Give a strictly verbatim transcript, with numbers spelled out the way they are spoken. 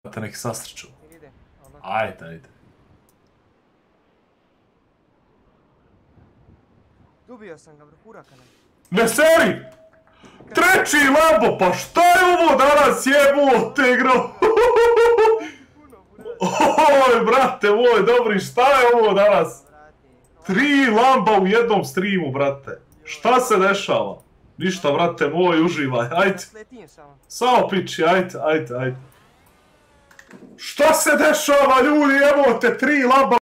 te neki sastrču. Ide, ono. Ajde, ajde. Dubio sam ga, hurakana. Ne seri! Treći Lambo, pa šta je ovo danas jebote igro? Oj, brate moj, dobri, šta je ovo danas? Tri Lamba u jednom streamu, brate. Šta se dešava? Ništa, brate moj, uživaj, ajde. Samo piči, ajde, ajde, ajde. Šta se dešava, ljudi, evo te tri Lamba.